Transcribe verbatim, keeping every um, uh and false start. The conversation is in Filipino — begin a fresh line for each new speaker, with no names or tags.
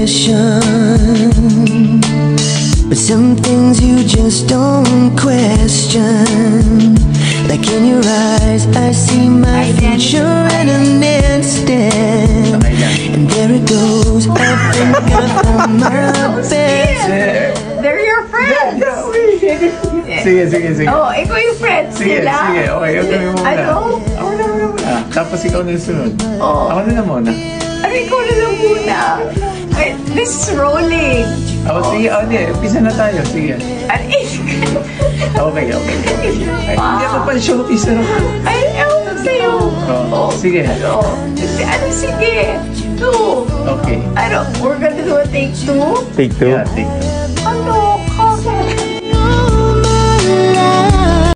confession, but some things you just don't question. Like in your eyes, I see my future in an instant. And there it goes, I think I found my best.
They're your friends!
Sige, sige, sige.
Oh, ikaw yung friends
Sige,
nila.
sige. Okay, ikaw na muna.
Ano?
Ako na muna muna. Tapos ikaw na sunod.
Oh.
Ako na muna.
Ano, ikaw na lang muna. Ay, this is rolling.
Oh, sige, oh, hindi. Umpisa na tayo. Sige.
Ano,
Okay, okay. Ay, hindi ako pa showpiece. Ano?
ay, ewan ko sa'yo.
Oh, sige.
Ano? Ano, sige. Two.
Okay.
Ano, we're gonna do a take two?
Take two.
Yeah, take two.